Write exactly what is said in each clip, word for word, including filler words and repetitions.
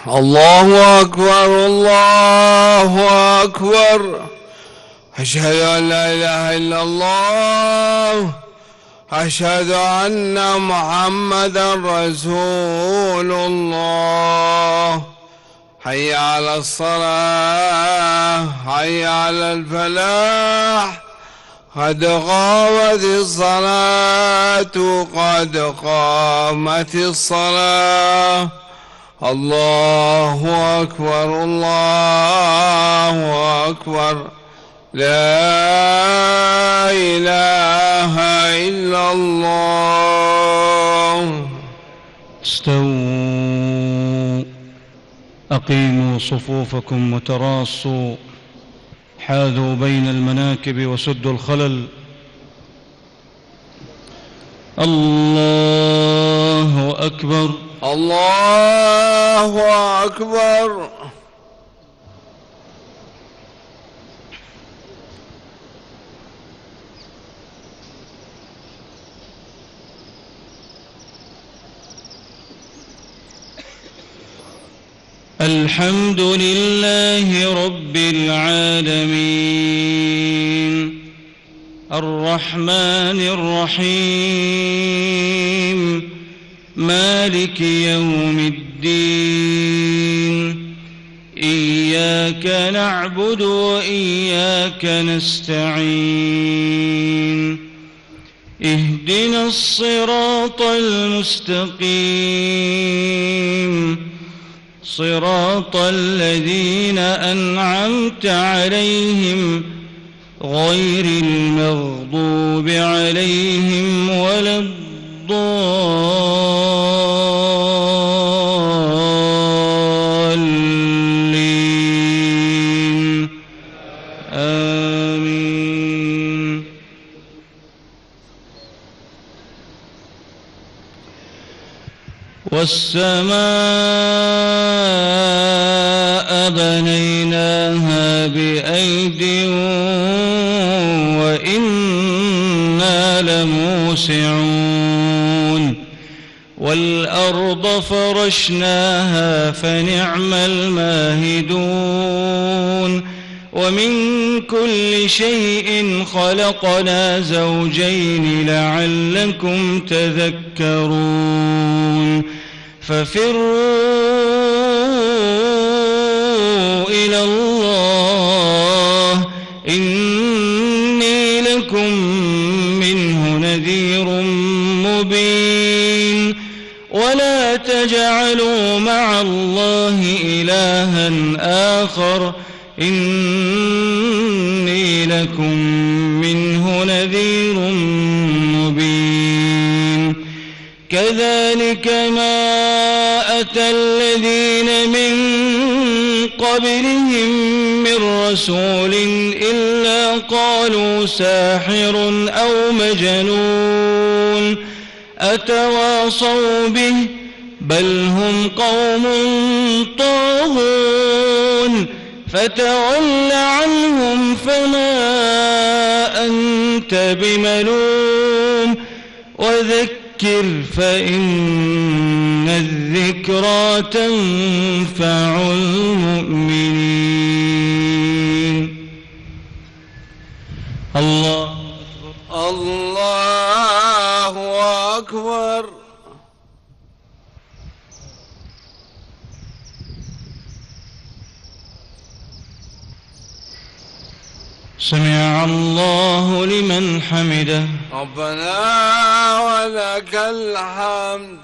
الله أكبر الله أكبر. أشهد أن لا إله إلا الله. أشهد أن محمدا رسول الله. حي على الصلاة حي على الفلاح. قد قامت الصلاة قد قامت الصلاة. الله أكبر الله أكبر. لا إله إلا الله. استووا أقيموا صفوفكم وتراصوا، حاذوا بين المناكب وسدوا الخلل. الله أكبر الله أكبر. الحمد لله رب العالمين الرحمن الرحيم مالك يوم الدين. إياك نعبد وإياك نستعين. اهدنا الصراط المستقيم صراط الذين أنعمت عليهم غير المغضوب عليهم ولا الضالين. آمين. والسماء بنيناها بأيد وإنا لموسعون. والأرض فرشناها فنعم الماهدون. ومن كل شيء خلقنا زوجين لعلكم تذكرون. ففروا إلى الله إني لكم منه نذير مبين. ولا تجعلوا مع الله إلها آخر إني لكم منه نذير مبين. كذلك ما أتى الذين من قبلهم من رسول إلا قالوا ساحر أو مجنون أتواصوا به بل هم قوم طاغون. فتول عنهم فما أنت بملوم وذكر فإن الذكرى تنفع المؤمنين. الله الله أكبر. سمع الله لمن حمده. ربنا ولك الحمد.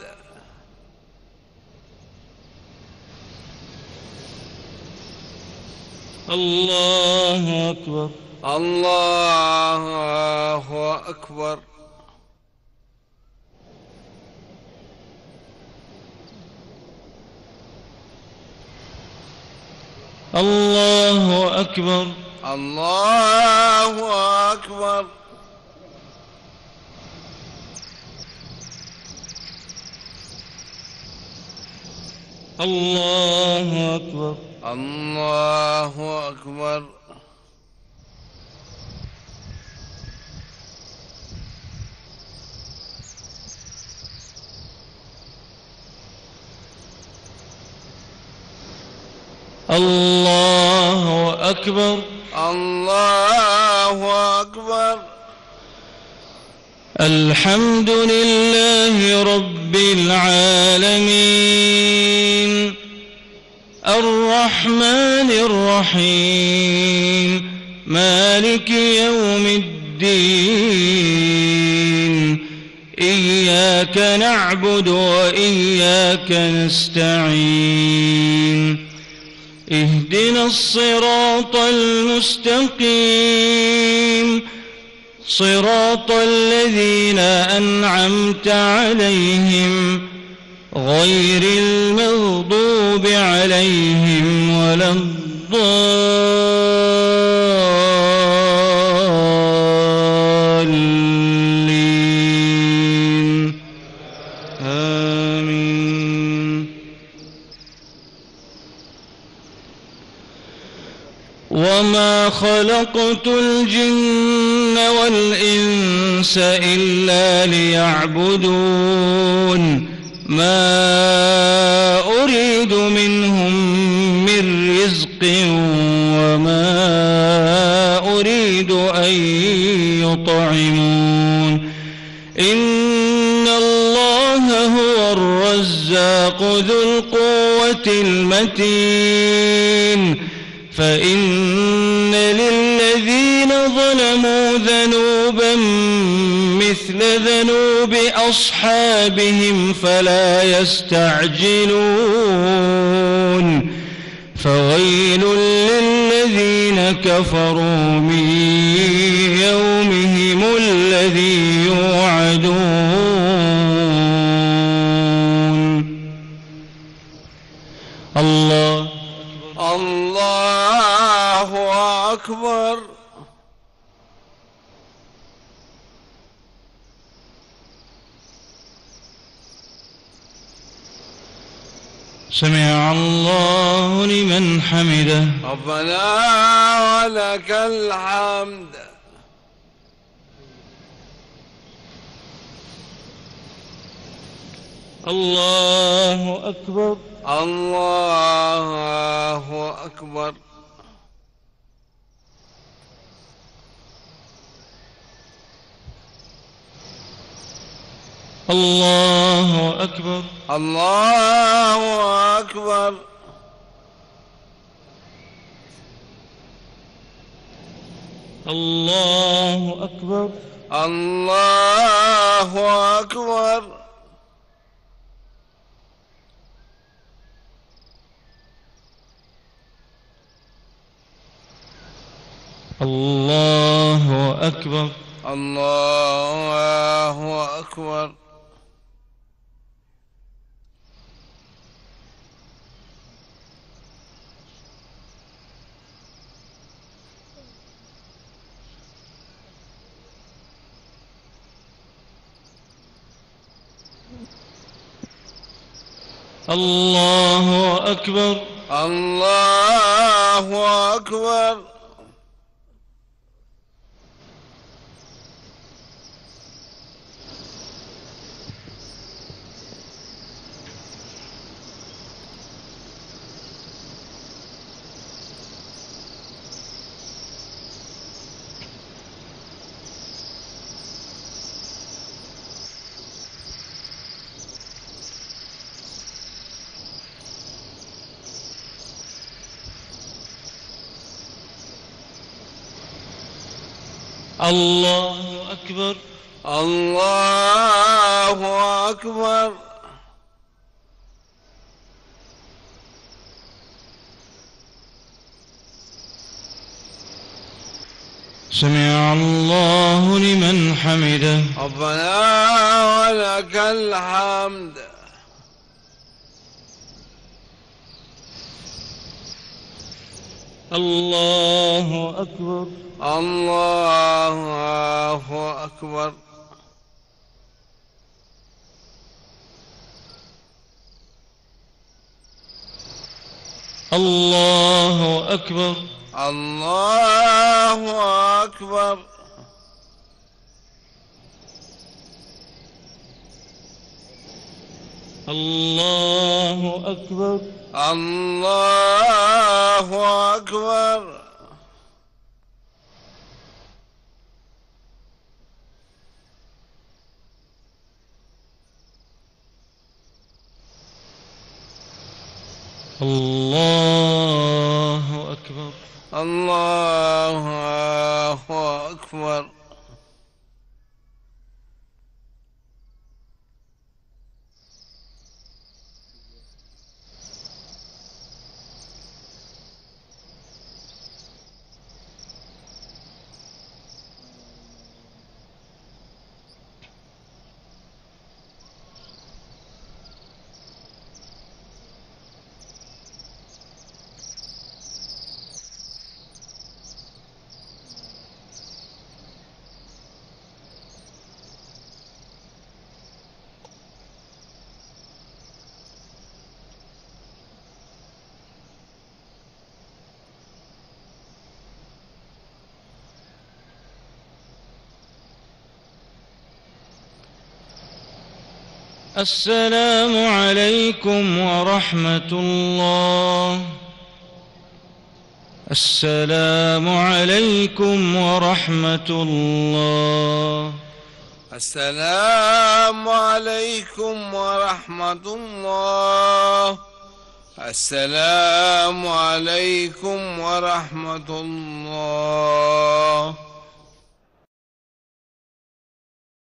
الله أكبر. الله أكبر. الله أكبر. الله أكبر. الله أكبر. الله أكبر. الله أكبر. الله أكبر. الحمد لله رب العالمين الرحمن الرحيم مالك يوم الدين إياك نعبد وإياك نستعين اهدنا الصراط المستقيم صراط الذين أنعمت عليهم غير المغضوب عليهم ولا الضالين آمين. وما خلقت الجن والإنس إلا ليعبدون ما أريد منهم من رزق وما أريد أن يطعمون إن الله هو الرزاق ذو القوة المتين فإن للذين ظلموا ذنوبا مثل ذنوب أصحابهم فلا يستعجلون فويل للذين كفروا من يومهم الذي يوعدون. الله الله أكبر. سمع الله لمن حمده. ربنا ولك الحمد. الله أكبر. الله أكبر. الله أكبر. الله أكبر. الله أكبر. الله أكبر. الله أكبر. الله أكبر. الله أكبر. الله أكبر. الله أكبر. الله أكبر. سمع الله لمن حمده. ربنا ولك الحمد. الله أكبر. الله أكبر. الله أكبر. الله أكبر. الله أكبر. الله أكبر. الله أكبر. الله أكبر. السلام عليكم ورحمة الله. السلام عليكم ورحمة الله. السلام عليكم ورحمة الله. السلام عليكم ورحمة الله.